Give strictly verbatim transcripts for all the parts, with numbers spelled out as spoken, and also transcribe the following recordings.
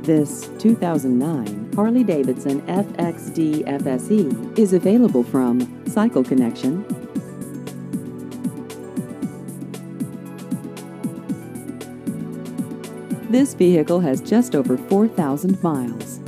This two thousand nine Harley-Davidson F X D F S E is available from Cycle Connection. This vehicle has just over four thousand miles.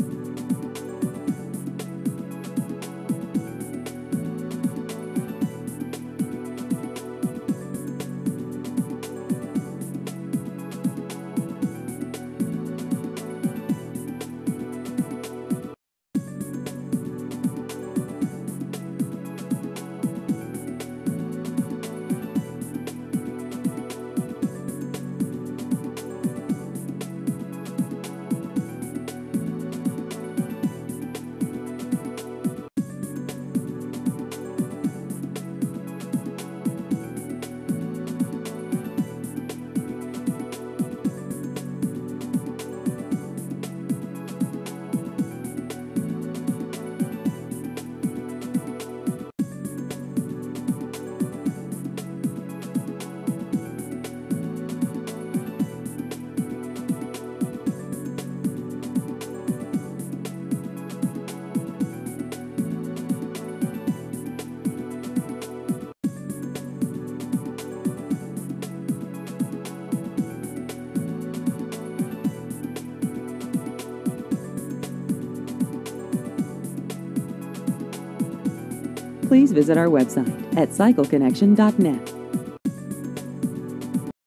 Please visit our website at cycle connection dot net.